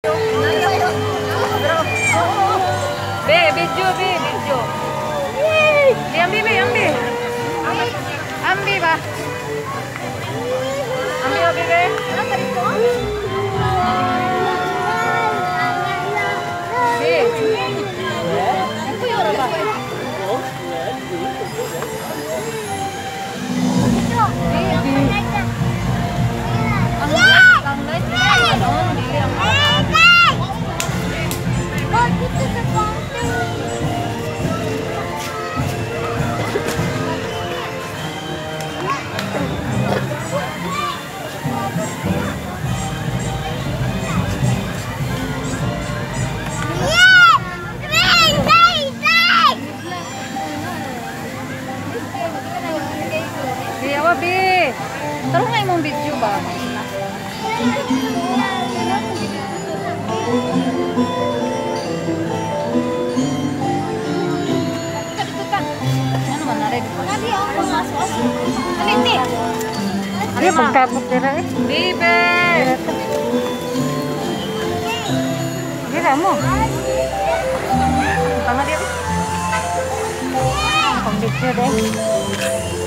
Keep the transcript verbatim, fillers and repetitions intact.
Be, bijo, be, bijo. Diambil, be, ambil. Ambil, ba. Ambil, ambil, be. Bi, terus nggak mau video ba? Ano man nare di pa? Dia pagkabot dira eh. Bibe. Dira mo. Tanga dia. Pang video deh.